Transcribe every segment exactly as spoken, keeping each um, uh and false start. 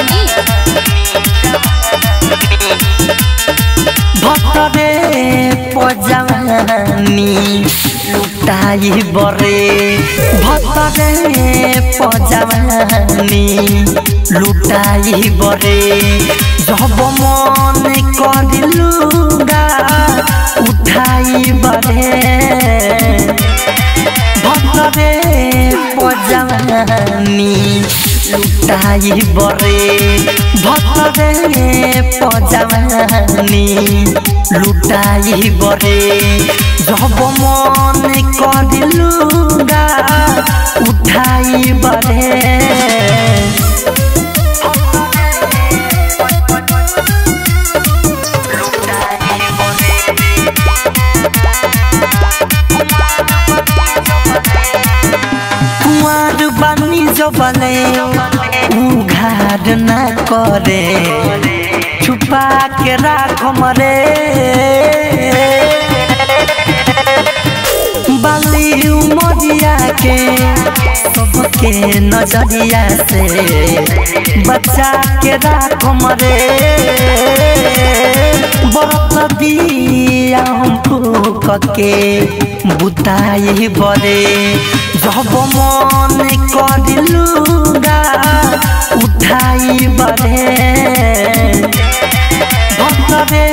भतरे पजानी लुटाई बरे भतरे पजानी लुटाई बरे जब मन करिलुगा उठाई बरे भतरे पजानी लुटाई बरे भतरे पजानी लुटाई बरे जब मन करिलुगा उठाई बरे कुआर बानी जबले उघार न करे छुपा के राख मरे बाली उमरिया के सबके नजरिया से बच्चा के राख मरे बरत दिया हमको कके बुताई बरे जब मन करिलुगा उठाई बरे भतरे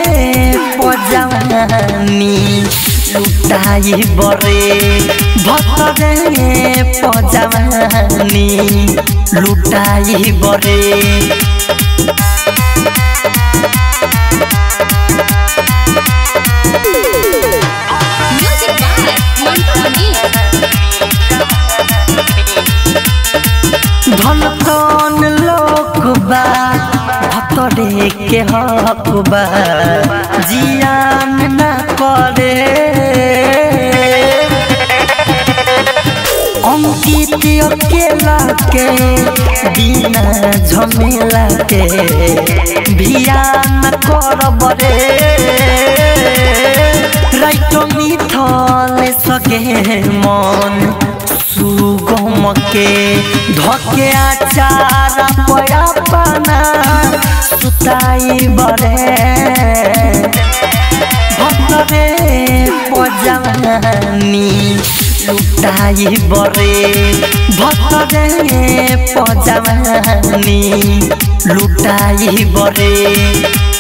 पजानी लुटाई बरे भतरे पजानी लुटाई बरे धन कौन लोक बा भतरे के हक बा जियान न करे अंकित अकेला के बिना झमेला के भियान कर बरे राइट मिथल सके मन सुगम के धके आचार पया पाना सुताई बरे भतरे पजानी लुटाई बरे भतरे पजानी लुटाई बरे।